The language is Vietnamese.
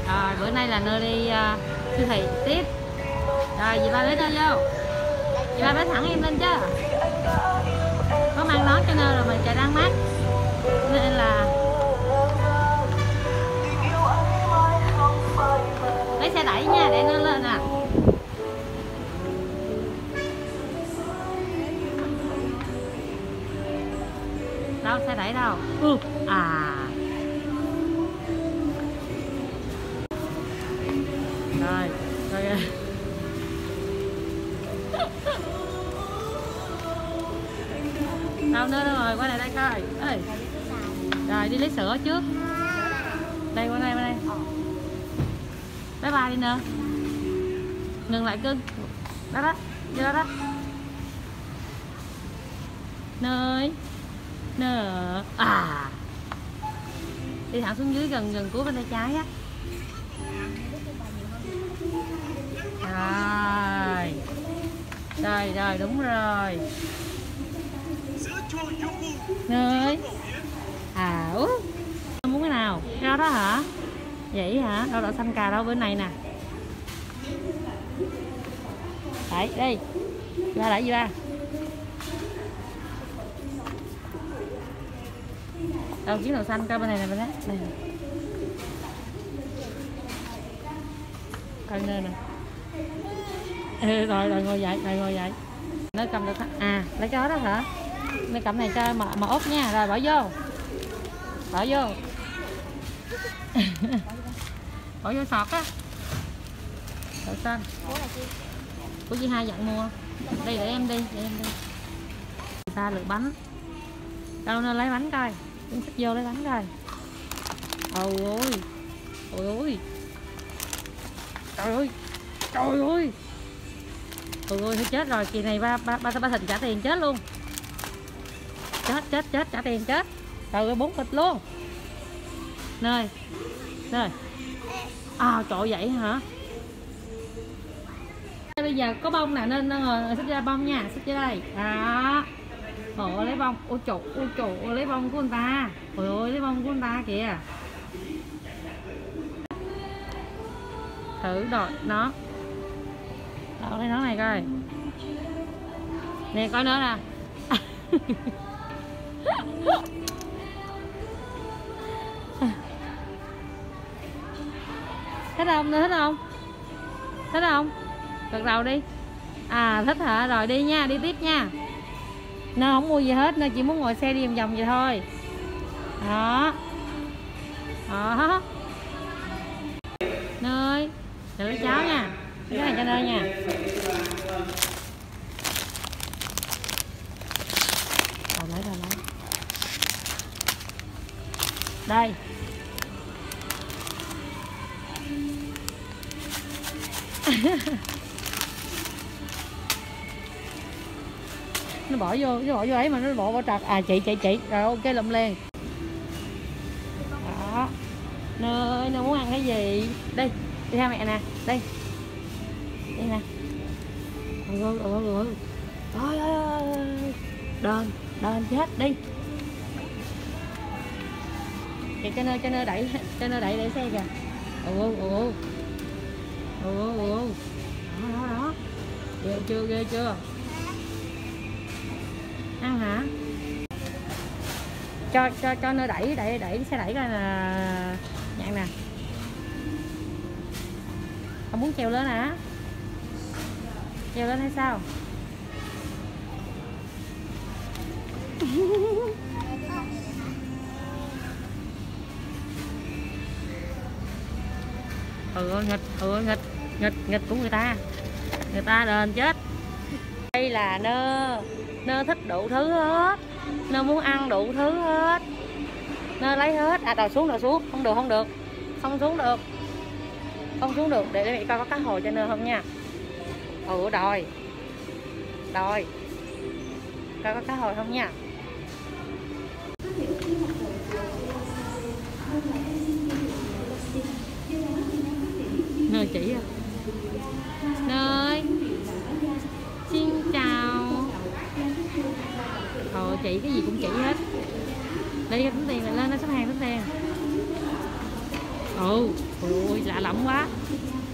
Rồi bữa nay là nơi đi siêu thị tiếp. Rồi chị ba lấy nó vô. Chị ba bế thẳng em lên chứ. Có mang nón cho nên rồi mình trời đang mát. Nên là lấy xe đẩy nha để nó lên nè. Đâu xe đẩy đâu. À. Rồi, rồi. Đâu nữa rồi, qua lại đây coi. Ê. Rồi đi lấy sữa trước. Đây qua đây, qua đây. Bye bye đi nữa. Ngừng lại cưng. Đó đó, đi đó đó. Nơi. Nè. À. Đi thẳng xuống dưới gần gần cuối bên tay trái á. Rồi. Rồi rồi đúng rồi. Nơi. À muốn cái nào? Cái đó đó hả? Vậy hả? Đâu đậu xanh cà đâu bên này nè. Đấy, đi. Ra lại gì ba? Đâu kiếm đậu xanh coi bên này nè bên đó. Đây. Coi nơi nè. Rồi rồi ngồi dậy, rồi ngồi dậy. Nó cầm được à, lấy cái đó hả? Nó cầm này cho mà ốp nha, rồi bỏ vô. Bỏ vô. Bỏ vô sọt á. Đậu xanh. Của chị Hai dặn mua. Đây để em đi, để em đi. Người ta lựa bánh. Đâu nên lấy bánh coi. Chúng thích vô lấy bánh coi. Ôi ôi. Ôi ôi. Trời ơi. Trời ơi. Ôi ôi chết rồi, kỳ này ba thịnh trả tiền chết luôn. Chết trả tiền chết. Trời ơi 4 thịt luôn. Nơi. Nơi. À trời vậy hả? Bây giờ có bông nè nên ngồi xích ra bông nha, xích ra đây. Đó. Ôi lấy bông. Ôi trời lấy bông của người ta. Ôi ơi lấy bông của người ta kìa. Thử đội nó. Đậu lấy nó này coi. Nè coi nữa nè. Thích không? Thích không? Thích không? Gật đầu đi. À thích hả? Rồi đi nha, đi tiếp nha. Nó không mua gì hết, nó chỉ muốn ngồi xe đi vòng vòng vậy thôi. Đó. Đó. Nơi. Đừng lấy cháo nha. Cái này cho nơi nha. Rồi lấy. Đây. Nó bỏ vô ấy mà nó bỏ vào trật. À chị rồi ok lụm liền. Đó. Nơi nó muốn ăn cái gì đi theo mẹ nè đi nè. Trời ơi đền chết đi. Chị cho nơi đẩy để xe kìa. Đó ghê chưa ăn hả? Cho nơi đẩy xe đẩy coi là nhạn nè. Không muốn trèo lên hả? Trèo lên hay sao? Nghịch của người ta đền chết. Đây là nơ thích đủ thứ hết, nơ muốn ăn đủ thứ hết, nơ lấy hết. À đòi xuống không được không xuống được để mẹ coi có cá hồi cho nơ không nha. Đòi coi có cá hồi không nha. Nơi chỉ à. Nơi. Xin chào. Thôi chị cái gì cũng chỉ hết. Đi tính tiền là lên nó xếp hàng tính tiền. Ừ, ôi lạ lẫm quá.